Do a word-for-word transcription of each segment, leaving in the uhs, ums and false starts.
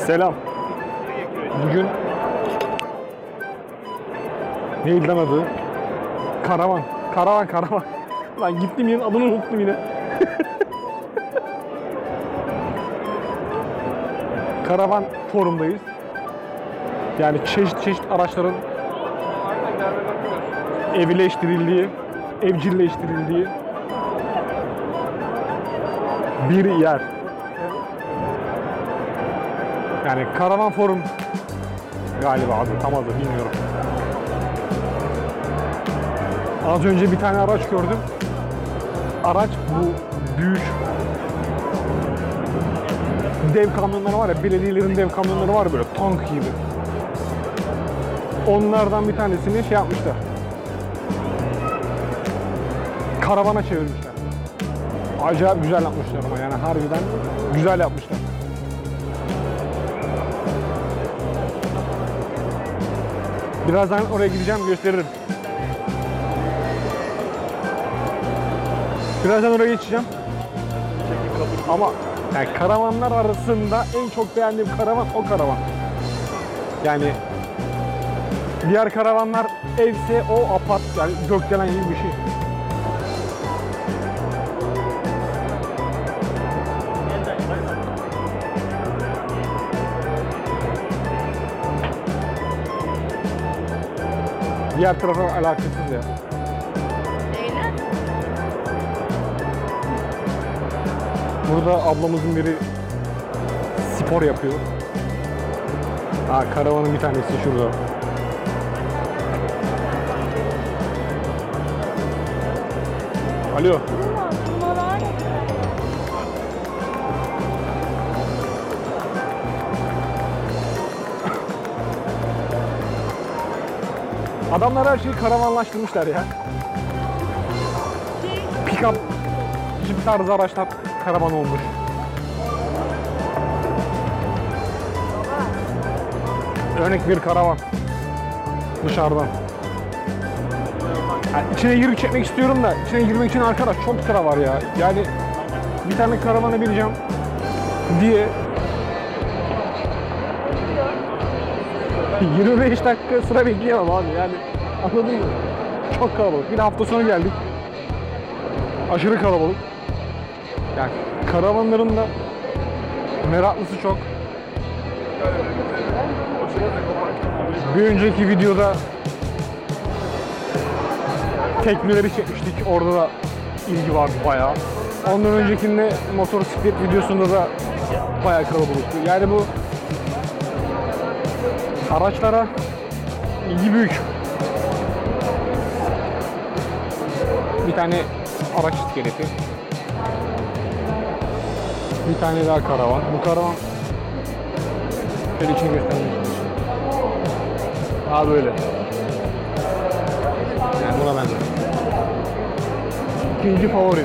Selam. Bugün neydi lan adı? Karavan. Karavan, karavan. Lan gittim yerin adını unuttum yine. Karavan forumdayız. Yani çeşit çeşit araçların evleştirildiği, evcilleştirildiği bir yer. Yani karavan forum galiba adı, tam adı bilmiyorum. Az önce bir tane araç gördüm. Araç bu büyük dev kamyonları var ya, belediyelerin dev kamyonları var böyle tank gibi. Onlardan bir tanesini şey yapmışlar. Karavana çevirmişler. Acayip güzel yapmışlar ama yani harbiden güzel yapmışlar. Birazdan oraya gideceğim, gösteririm. Birazdan oraya geçeceğim. Ama yani karavanlar arasında en çok beğendiğim karavan o karavan. Yani diğer karavanlar evse o apart, yani gökdelen gibi bir şey. Diğer tarafa alakasız ya. Neyle? Burada ablamızın biri spor yapıyor. Ha, karavanın bir tanesi şurada. Alo. Adamlar her şeyi karavanlaştırmışlar ya. Pick-up, jip tarzı araçlar karavan olmuş. Örnek bir karavan. Dışarıdan. Yani içine girip çekmek istiyorum da içine girmek için arkadaş çok sıra var ya. Yani bir tane karavana bineceğim diye yirmi beş dakika sıra bekleyemem abi yani, anladın mı? Çok kalabalık. Bir de hafta sonu geldik. Aşırı kalabalık. Yani karavanların da meraklısı çok. Bir önceki videoda tekneleri çekmiştik. Orada da ilgi vardı bayağı. Ondan öncekinde motosiklet videosunda da bayağı kalabalıktı. Yani bu araçlara ilgi büyük. Bir tane araç iskeleti. Bir tane daha karavan. Bu karavan şöyle içini göstermek için. Daha böyle. Yani buna benzer. İkinci favorim.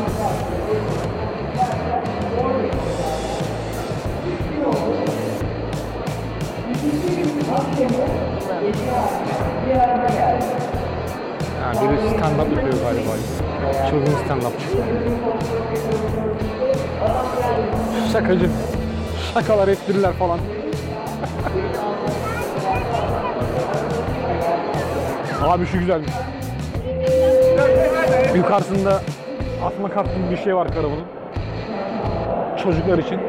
Yani biri stand-up yapıyor galiba. Çılgın stand-upçı. Şakacı. Şakalar, espriler falan. Abi şu güzelmiş. Yukarısında atma kart gibi bir şey var karavanın. Çocuklar için.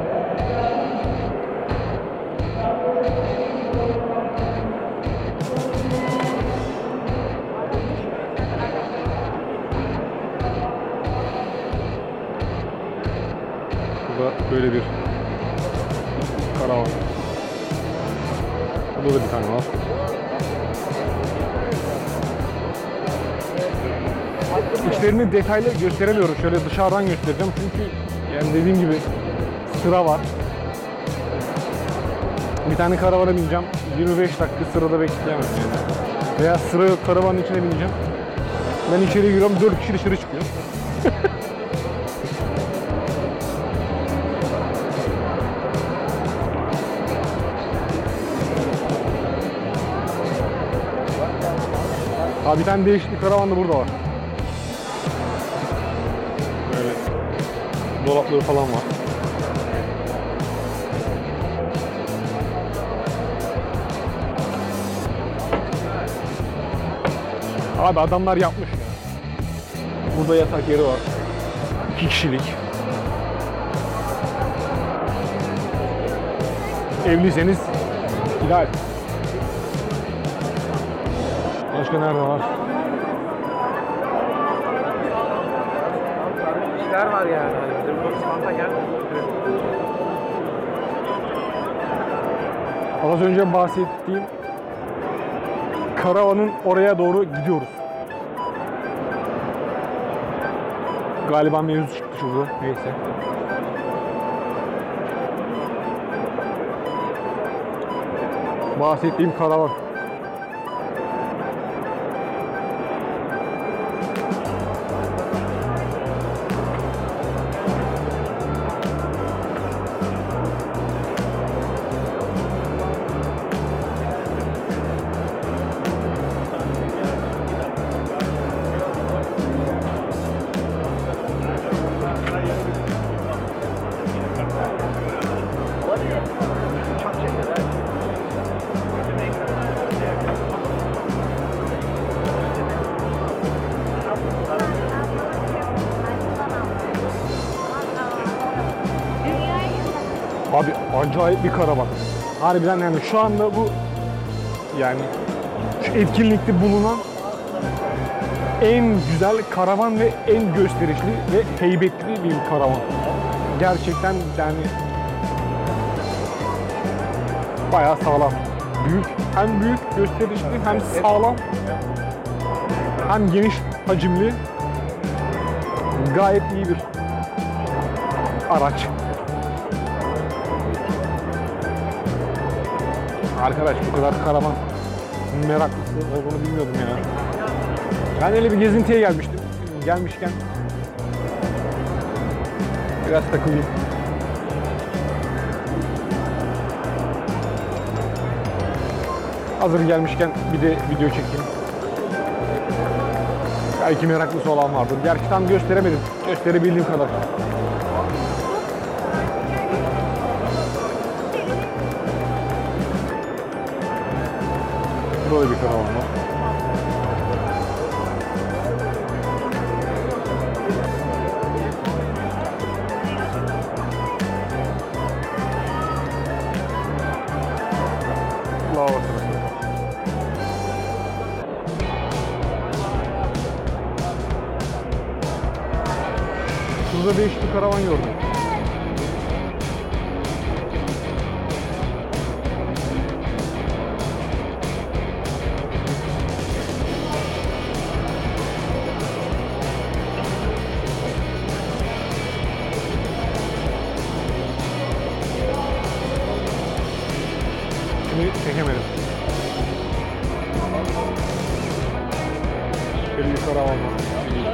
Burada böyle bir karavan. Burada da bir tane var. İçlerini detaylı gösteremiyorum. Şöyle dışarıdan göstereceğim çünkü yani dediğim gibi sıra var. Bir tane karavana bineceğim. yirmi beş dakika sırada bekleyemem yani. Veya sıra yok, karavanın içine bineceğim. Ben içeri giriyorum, dört kişi dışarı çıkıyor. Abi bir tane değişik bir karavan da burada var. Böyle dolapları falan var. Abi adamlar yapmış ya. Burada yatak yeri var. İki kişilik. Evliyseniz ideal. Başka nerede var? İşler var yani. Bizim bu spanta gelmedi. Az önce bahsettiğim karavanın oraya doğru gidiyoruz. Galiba mevzu çıktı şurada. Neyse. Bahsettiğim karavan. Abi acayip bir karavan. Harbiden yani şu anda bu yani şu etkinlikte bulunan en güzel karavan ve en gösterişli ve heybetli bir karavan. Gerçekten yani bayağı sağlam. Büyük, hem büyük, gösterişli, hem sağlam, hem geniş hacimli. Gayet iyi bir araç. Arkadaş bu kadar karavan meraklısı olduğunu bilmiyordum ya. Ben öyle bir gezintiye gelmiştim. Gelmişken biraz takılayım. Hazır gelmişken bir de video çekeyim. Belki meraklısı olan vardır. Gerçi tam gösteremedim. Gösterebildiğim kadar. Böyle bir karavan var. Lava sırası. Şurada değişik bir karavan gördüm. Şimdi çekemedim. Şöyle bir karavan var.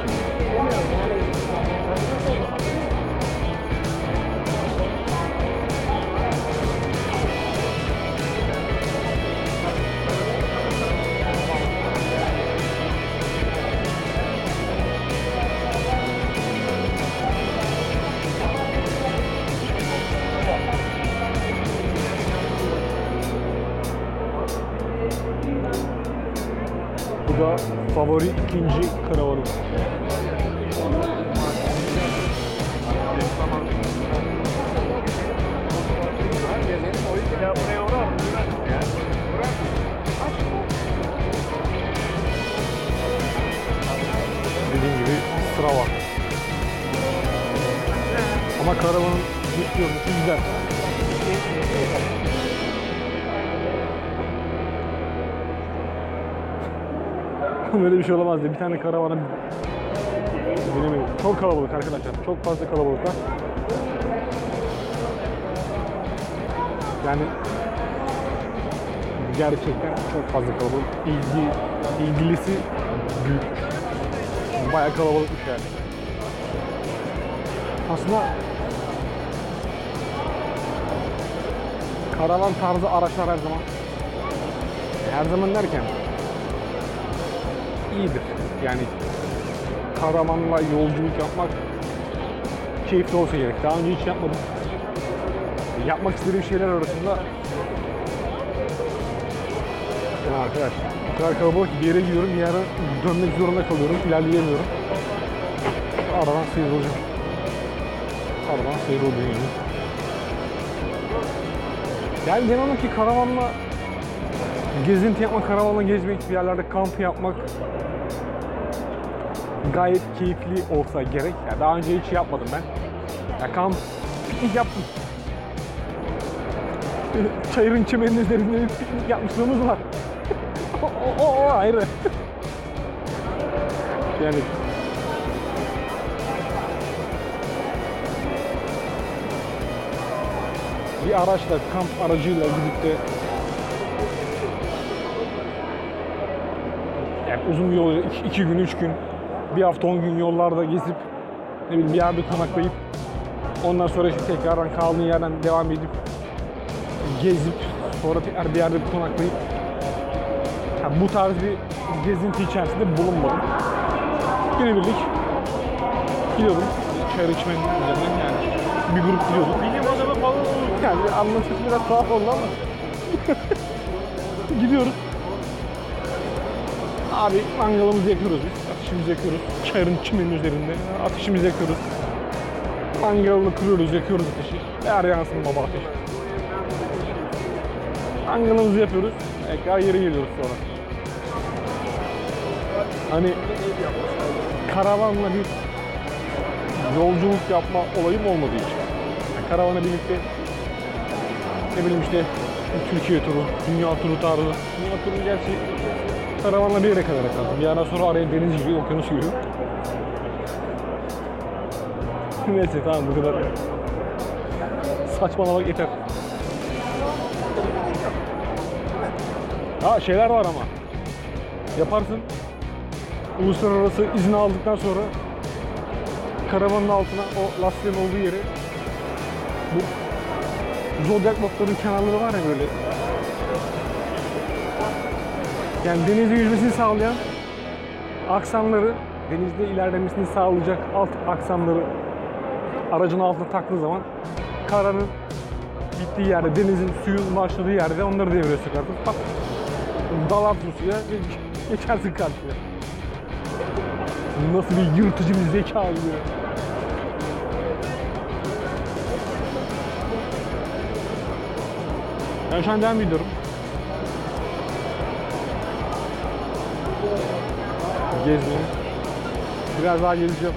Bu da favori ikinci karavanım. Dediğim gibi sıra var. Ama karavanın dış görünüşü güzel. Böyle bir şey olamaz diye bir tane karavana binemedim. Çok kalabalık arkadaşlar. Çok fazla kalabalık var. Yani gerçekten çok fazla kalabalık. İlgi, ilgilisi büyük. Bayağı kalabalıkmış yani. Aslında karavan tarzı araçlar her zaman her zaman derken iyidir. Yani karavanla yolculuk yapmak keyifli olsa gerek. Daha önce hiç yapmadım. Yapmak istediğim şeyler arasında Ya arkadaş, o kadar kalabalık ki bir yere gidiyorum, bir yere dönmek zorunda kalıyorum, ilerleyemiyorum. Aradan sıyrılacağım. Aradan sıyrılacağım yani. Yani genel ki karavanla gezinti yapmak, karavanla gezmek, bir yerlerde kamp yapmak gayet keyifli olsa gerek. Yani daha önce hiç yapmadım ben. Ya kamp, piknik yaptım. Çayırın çimenin üzerinde bir piknik yapmışlığımız var. o, o, o ayrı. Yani bir araçla, kamp aracıyla gidip de yani uzun bir yol, iki, iki gün, üç gün, bir hafta, on gün yollarda gezip ne bileyim bir yerde konaklayıp ondan sonra işte tekrardan kaldığın yerden devam edip gezip sonra tekrar bir yerde konaklayıp yani bu tarz bir gezinti içerisinde bulunmadım. Günübirlik gidiyordum çayır içmenin üzerinden yani bir grup gidiyorduk. Bilim adamı falan olur. Yani anlatısı biraz tuhaf oldu ama gidiyoruz. Abi mangalımızı yakıyoruz biz, ateşimizi yakıyoruz. Çayırın çimenin üzerinde ateşimizi yakıyoruz. Mangalını kırıyoruz, yakıyoruz ateşi. Ver yansın baba ateş. Mangalımızı yapıyoruz, tekrar geri geliyoruz sonra. Hani karavanla bir yolculuk yapma olayım olmadığı için. Yani karavana birlikte ne bileyim işte Türkiye turu, dünya turu tarzı. Dünya turu gerçi karavanla bir yere kadar kaldı. Bir yerden sonra araya deniz giriyor, okyanus giriyor. Neyse tamam bu kadar. Saçmalamak yeter. Ha şeyler var ama. Yaparsın. Uluslararası izin aldıktan sonra karavanın altına o lastiğin olduğu yere bu Zodiac notların kenarları var ya böyle. Yani denizde yüzmesini sağlayan aksamları, denizde ilerlemesini sağlayacak alt aksamları aracın altına taktığı zaman karanın bittiği yerde, denizin suyun başladığı yerde onları devreye sokarsın. Bak, dalarsın suya, geçersin karşıya. Nasıl bir yırtıcı bir zeka oluyor. Ben şu an devam ediyorum. Gezmeye. Biraz daha gezeceğim.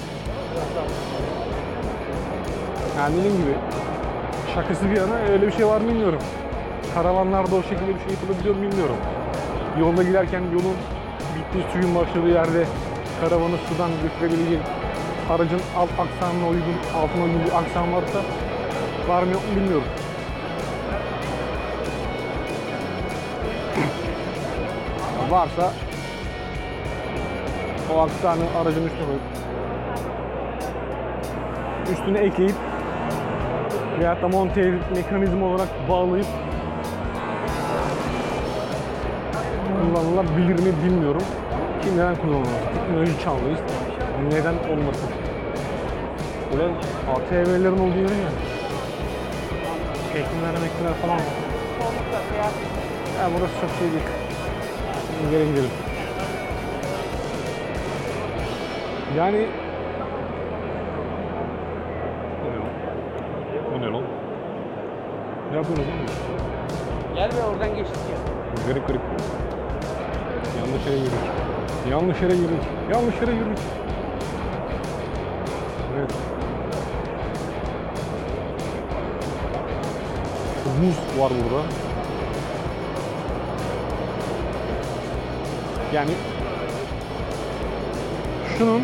Yani dediğim gibi şakası bir yana öyle bir şey var mı bilmiyorum. Karavanlarda o şekilde bir şey yapılabiliyor mu bilmiyorum. Yolda giderken yolun bittiği suyun başladığı yerde karavanı sudan götürebileceğin aracın alt aksamına uygun, altına uygun bir aksam varsa var mı yok mu bilmiyorum. Varsa o aksamı aracın üstüne koyup üstüne ekleyip veyahut da monte edip mekanizma olarak bağlayıp kullanılabilir mi bilmiyorum. Ki neden kullanılmaz? Teknoloji çağındayız. Neden olmasın? Ulan A T V'lerin olduğu yere ya. Çekimler, emekler falan var. Ya burası çok şey değil. Şimdi geri gidelim. Yani bu ne lan? Ne yapıyorsunuz oğlum? Gel be oradan geçtik ya. Garip garip. Yanlış yere yürüdük. Yanlış yere yürüdük. Yanlış yere yürüdük. Evet. Muz var burada. Yani şunun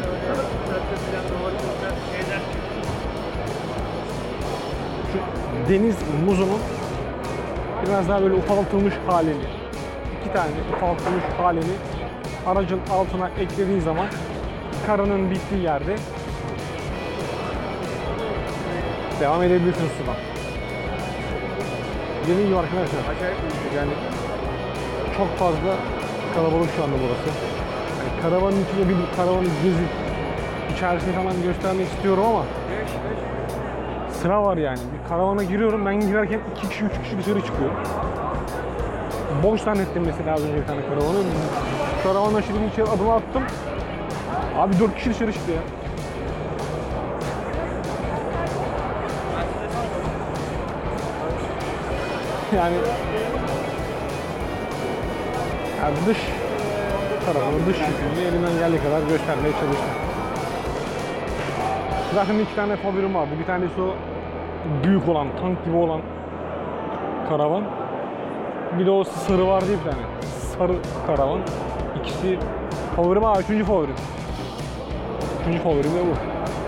şu deniz muzunun biraz daha böyle ufaltılmış halini, iki tane ufaltılmış halini aracın altına eklediğin zaman karanın bittiği yerde devam edebilirsin sudan. Dediğim gibi arkadaşlar, yani çok fazla kalabalık şu anda burası. Yani karavanın içine bir karavanı gezip içerisini falan göstermek istiyorum ama sıra var yani. Bir karavana giriyorum, ben girerken iki kişi, üç kişi dışarı çıkıyor. boş zannettim mesela az önce bir tane karavanı. Karavanla şimdi içeri adım attım. Abi dört kişi dışarı çıktı ya. Yani yani dış tarafını, dış yüzünü elimden geldiği kadar göstermeye çalıştım. Zaten iki tane favorim vardı. Bir tanesi o büyük olan, tank gibi olan karavan. Bir de o sarı vardı bir tane. Sarı karavan. İkisi favorim ama üçüncü favorim. Üçüncü favorim de bu.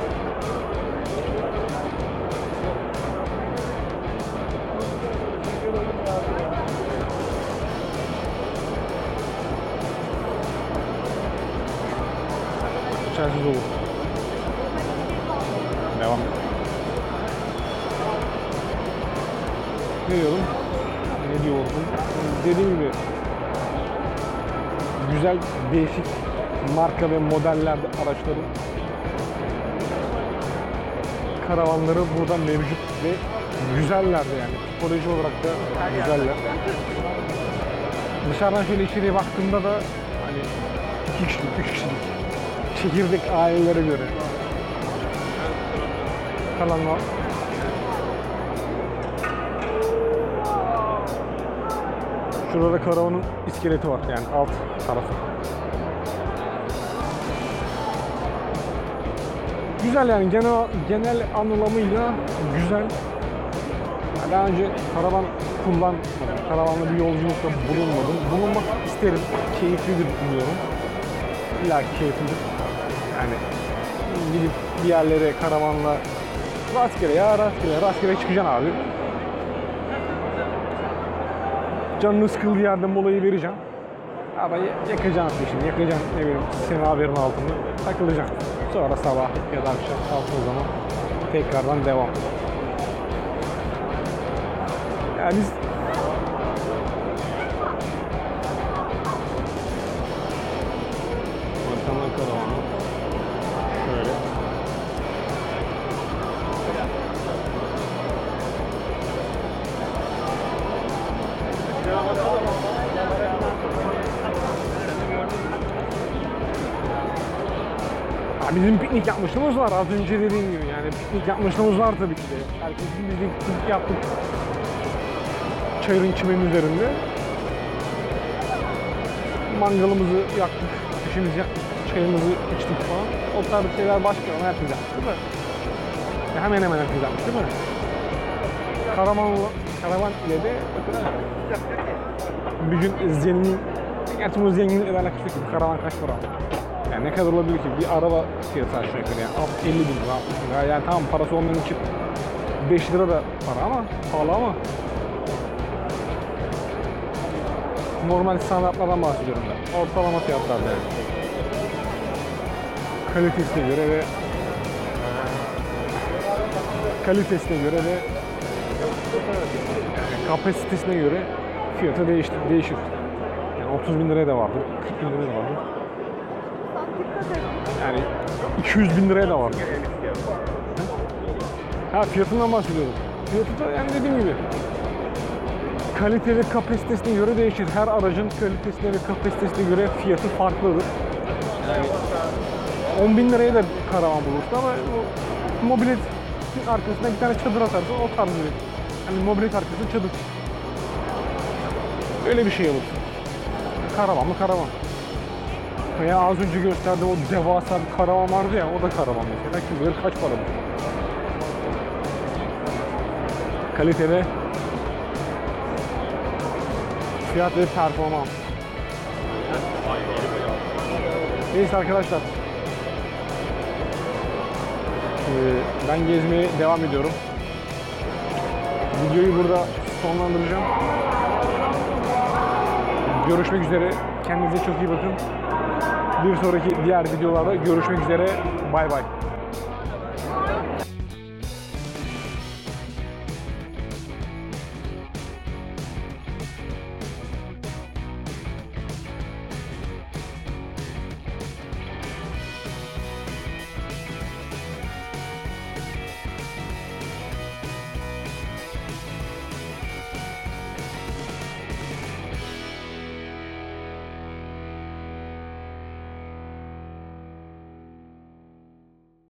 İçerisiz olur. Devam. Ne diyordum? Ne diyordum? Dediğim gibi güzel, değişik marka ve modellerde araçların karavanları burada mevcut ve güzeller de yani. Psikoloji olarak da güzeller. Dışarıdan şöyle içeriye baktığımda da hani iki kişilik, üç kişilik çekirdek ailelere göre kalanlar. Şurada da karavanın iskeleti var yani alt tarafı. Güzel yani genel genel anlamıyla güzel. Yani daha önce karavan kullanmadım. Karavanla bir yolculukta bulunmadım. Bulunmak isterim. Keyiflidir biliyorum. İlla keyiflidir. Yani gidip bir yerlere karavanla rastgele ya rastgele rastgele çıkacaksın abi. Canını sıkıldığı yerde molayı vereceğim. Ama yakacaksın peşini, yakacaksın ne bileyim semaverin altında takılacaksın. Sonra sabah ya da akşam kalktığı zaman tekrardan devam. Yani biz Montanlar karavanı şöyle. Ya bizim piknik yapmışlığımız var az önce dediğim gibi yani piknik yapmışlığımız var tabii ki de. Herkesin biz de piknik yaptık. Çayırın çimenin üzerinde. Mangalımızı yaktık, ateşimizi yaktık, çayımızı içtik falan. O tarz şeyler başka ama herkes yapmış değil mi? Ya hemen hemen herkes yapmış değil mi? Karavan, karavan ile de bir gün zengin, gerçi bu zenginlikle alakası yok ki karavan kaç para? Yani ne kadar olabilir ki? Bir araba fiyatı aşağı yukarı yani elli bin lira, altmış bin lira. Yani tamam parası olmayan için beş lira da para ama pahalı ama normal standartlardan bahsediyorum ben. Ortalama fiyatlarda yani. Kalitesine göre ve kalitesine göre ve yani kapasitesine göre fiyatı değiştir, değişir. Yani otuz bin liraya da vardır, kırk bin liraya da vardır. Yani iki yüz bin liraya da vardır. Ha fiyatından bahsediyorum. Fiyatı da yani dediğim gibi kalite ve kapasitesine göre değişir. Her aracın kalitesine ve kapasitesine göre fiyatı farklıdır. Yani on bin liraya da karavan bulursun ama bu mobilet arkasına bir tane çadır atarsın o tarz bir. Yani mobilet arkasında çadır. Öyle bir şey alırsın. Karavan mı karavan. Veya az önce gösterdiğim o devasa bir karavan vardı ya o da karavan mesela. Kim bilir kaç para bu. Kalite ve fiyat ve performans. Neyse arkadaşlar. Ee, ben gezmeye devam ediyorum. Videoyu burada sonlandıracağım. Görüşmek üzere. Kendinize çok iyi bakın. Bir sonraki diğer videolarda görüşmek üzere. Bay bay.